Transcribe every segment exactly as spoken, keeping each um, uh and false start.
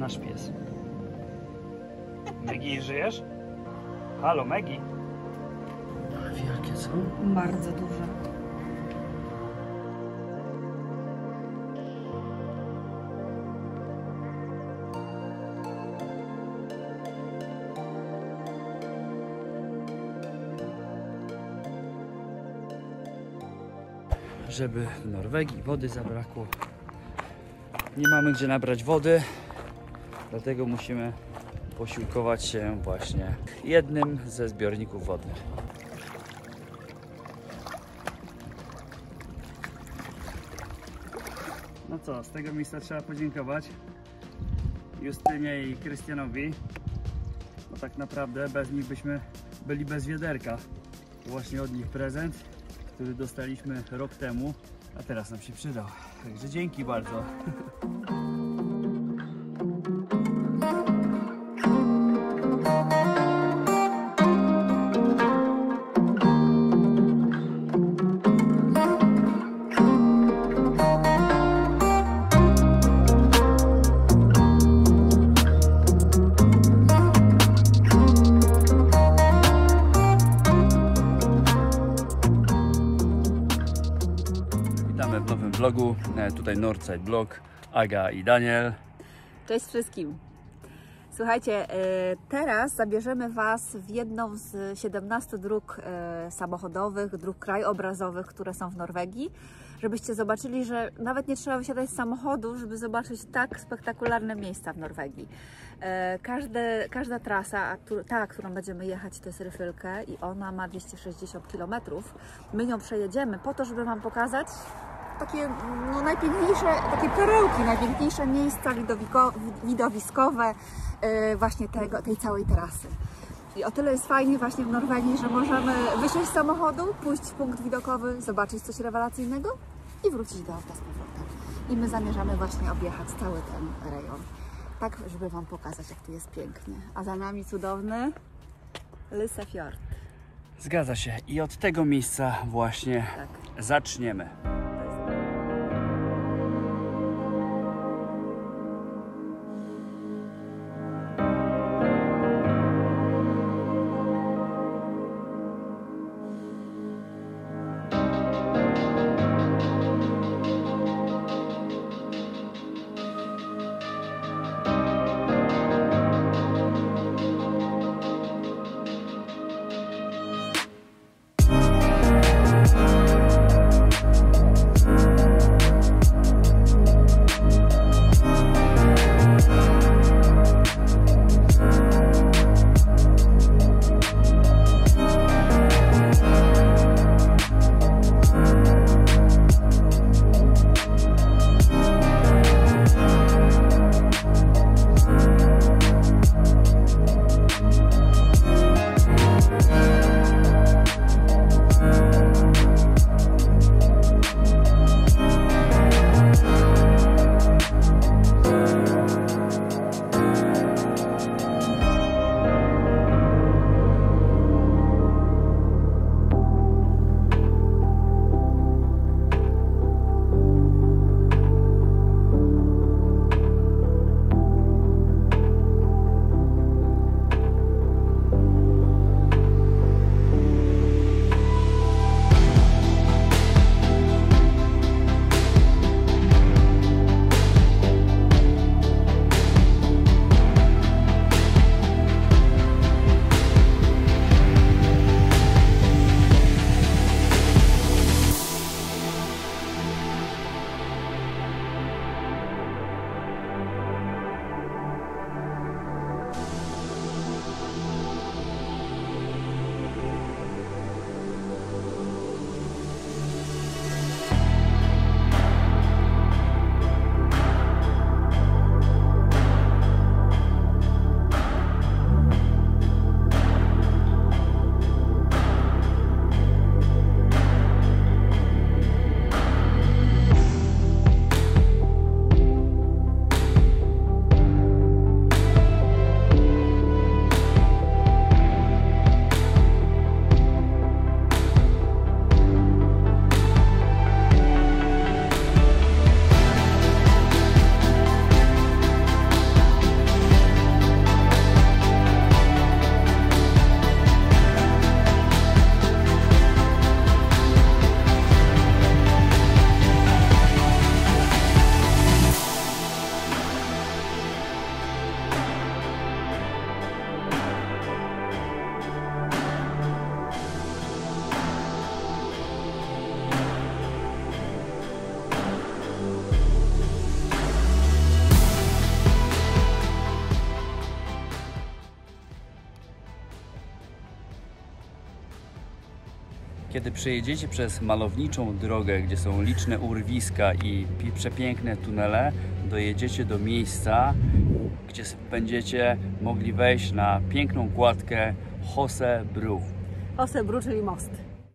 nasz pies. Maggie, żyjesz? Halo, Maggie. Wielkie są? Bardzo duże. Żeby w Norwegii wody zabrakło, nie mamy gdzie nabrać wody, dlatego musimy posiłkować się właśnie jednym ze zbiorników wodnych. No co, z tego miejsca trzeba podziękować Justynie i Krystianowi, bo tak naprawdę bez nich byśmy byli bez wiaderka. Właśnie od nich prezent, który dostaliśmy rok temu, a teraz nam się przydał. Także dzięki bardzo. W nowym vlogu, tutaj Northside Vlog, Aga i Daniel. Cześć wszystkim. Słuchajcie, teraz zabierzemy Was w jedną z siedemnastu dróg samochodowych, dróg krajobrazowych, które są w Norwegii, żebyście zobaczyli, że nawet nie trzeba wysiadać z samochodu, żeby zobaczyć tak spektakularne miejsca w Norwegii. Każde, każda trasa, ta, którą będziemy jechać, to jest Ryfylke i ona ma dwieście sześćdziesiąt kilometrów. My nią przejedziemy po to, żeby Wam pokazać takie no, najpiękniejsze, takie perełki, najpiękniejsze miejsca widowiskowe yy, właśnie tego, tej całej trasy. I o tyle jest fajnie właśnie w Norwegii, że możemy wysiąść z samochodu, pójść w punkt widokowy, zobaczyć coś rewelacyjnego i wrócić do auta z powrotem. I my zamierzamy właśnie objechać cały ten rejon, tak żeby Wam pokazać, jak tu jest pięknie. A za nami cudowny Lysefjord. Zgadza się i od tego miejsca właśnie tak zaczniemy. Kiedy przejedziecie przez malowniczą drogę, gdzie są liczne urwiska i przepiękne tunele, dojedziecie do miejsca, gdzie będziecie mogli wejść na piękną kładkę Hosse Bru. Hosse Bru, czyli most.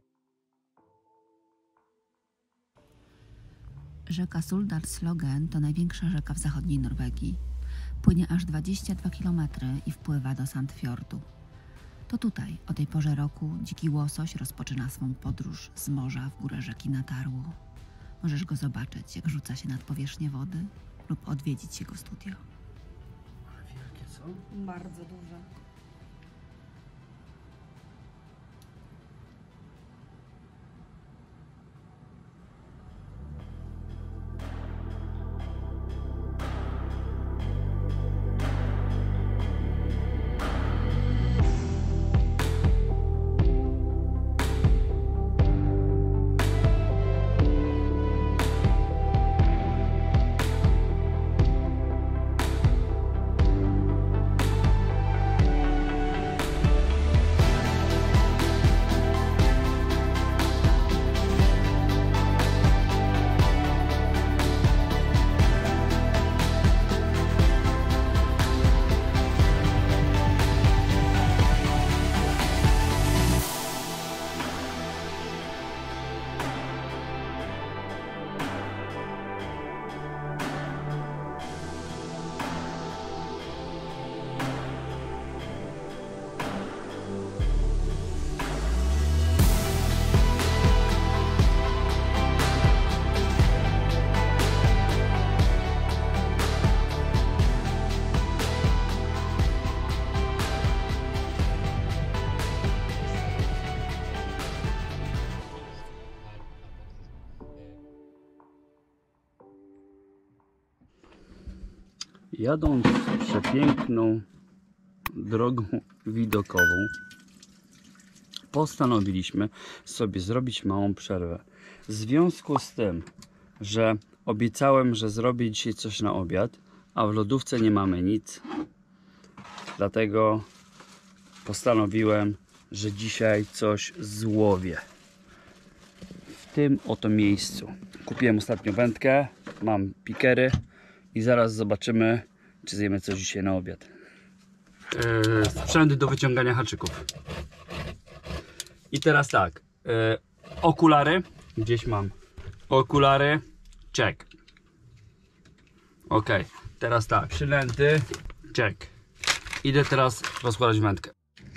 Rzeka Suldalslågen to największa rzeka w zachodniej Norwegii. Płynie aż dwadzieścia dwa kilometry i wpływa do Sandfjordu. To tutaj o tej porze roku dziki łosoś rozpoczyna swą podróż z morza w górę rzeki Natarło. Możesz go zobaczyć, jak rzuca się nad powierzchnię wody lub odwiedzić jego studio. Ale wielkie co? Bardzo duże. Jadąc przepiękną drogą widokową, postanowiliśmy sobie zrobić małą przerwę. W związku z tym, że obiecałem, że zrobię dzisiaj coś na obiad, a w lodówce nie mamy nic, dlatego postanowiłem, że dzisiaj coś złowię. W tym oto miejscu. Kupiłem ostatnio wędkę, mam pikery i zaraz zobaczymy, czy zjemy coś dzisiaj na obiad. Yy, sprzęty do wyciągania haczyków. I teraz tak, yy, okulary, gdzieś mam. Okulary, check. Ok, teraz tak, przynęty, check. Idę teraz rozkładać wędkę.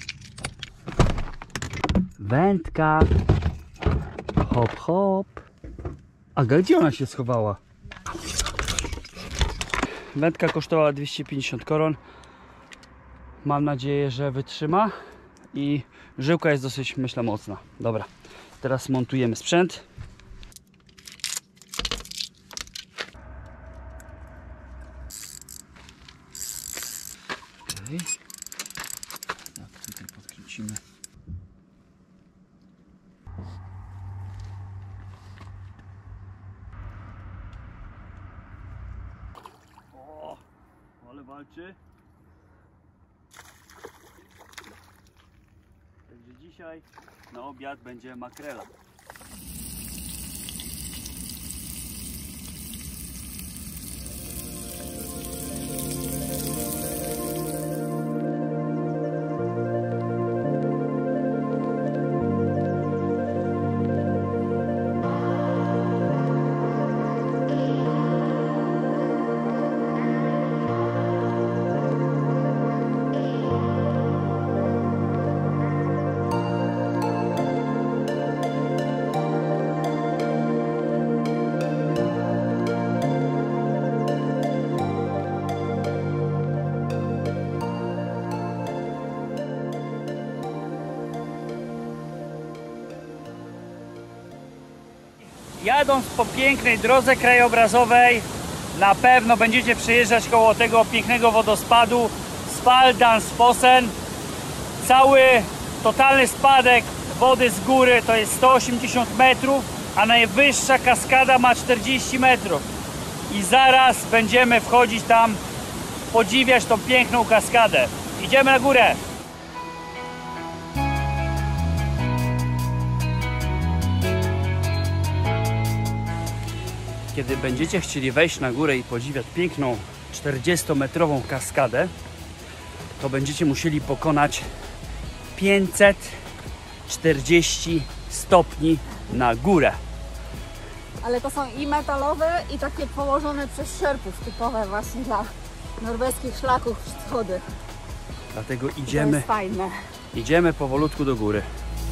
Wędka. Hop, hop. A gdzie ona się schowała? Wędka kosztowała dwieście pięćdziesiąt koron. Mam nadzieję, że wytrzyma. I żyłka jest dosyć, myślę, mocna. Dobra, teraz montujemy sprzęt. Okay. Tak, tutaj podkręcimy. O, ale walczy. Także dzisiaj na obiad będzie makrela. Jadąc po pięknej drodze krajobrazowej, na pewno będziecie przejeżdżać koło tego pięknego wodospadu Svaldandsfossen. Cały totalny spadek wody z góry to jest sto osiemdziesiąt metrów, a najwyższa kaskada ma czterdzieści metrów. I zaraz będziemy wchodzić tam, podziwiać tą piękną kaskadę. Idziemy na górę! kiedy będziecie chcieli wejść na górę i podziwiać piękną czterdziestometrową kaskadę, to będziecie musieli pokonać pięćset czterdzieści stopni na górę. Ale to są i metalowe, i takie położone przez szerpów, typowe właśnie dla norweskich szlaków schody. Dlatego To idziemy, jest fajne. idziemy powolutku do góry.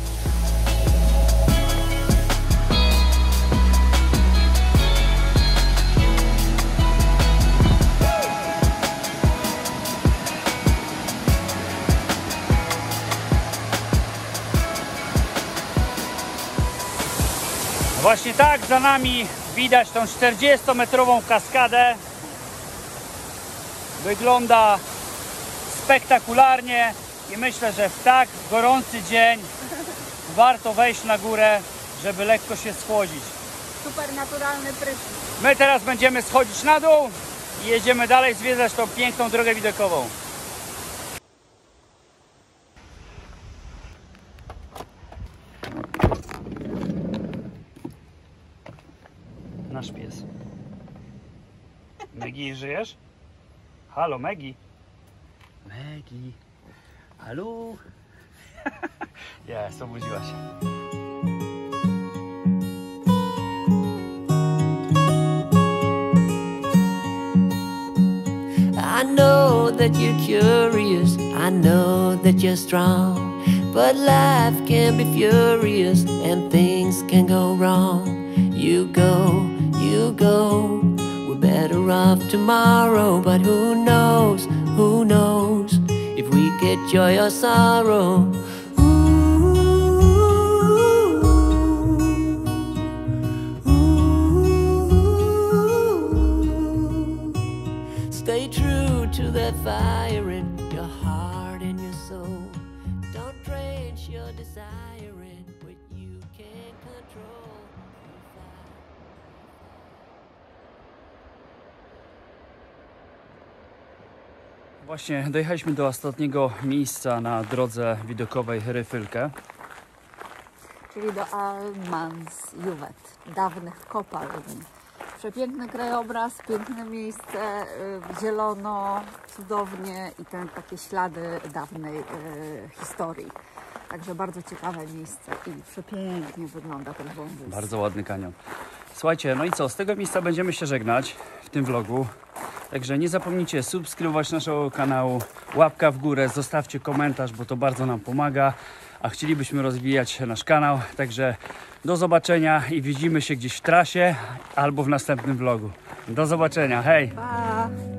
Właśnie tak za nami widać tą czterdziestometrową kaskadę. Wygląda spektakularnie i myślę, że w tak gorący dzień warto wejść na górę, żeby lekko się schłodzić. Super naturalny prysznic. My teraz będziemy schodzić na dół i jedziemy dalej zwiedzać tą piękną drogę widokową. Nasz pies. Megi, żyjesz? Halo, Megi. Megi. Halo. Jest, obudziła się. I know that you're curious, I know that you're strong, but life can be furious and things can go wrong. You go, you go, we're better off tomorrow, but who knows, who knows if we get joy or sorrow. Stay true to that fire in your heart and your soul. Don't drench your desire in what you can't control. Właśnie dojechaliśmy do ostatniego miejsca na drodze widokowej Ryfylke. Czyli do Almansjuvet, dawnych kopalni. Przepiękny krajobraz, piękne miejsce, y, zielono, cudownie i ten takie ślady dawnej y, historii. Także bardzo ciekawe miejsce i przepięknie wygląda ten wąwóz. Bardzo ładny kanion. Słuchajcie, no i co? Z tego miejsca będziemy się żegnać w tym vlogu. Także nie zapomnijcie subskrybować naszego kanału, łapka w górę, zostawcie komentarz, bo to bardzo nam pomaga. A chcielibyśmy rozwijać nasz kanał. Także do zobaczenia i widzimy się gdzieś w trasie albo w następnym vlogu. Do zobaczenia, hej! Pa!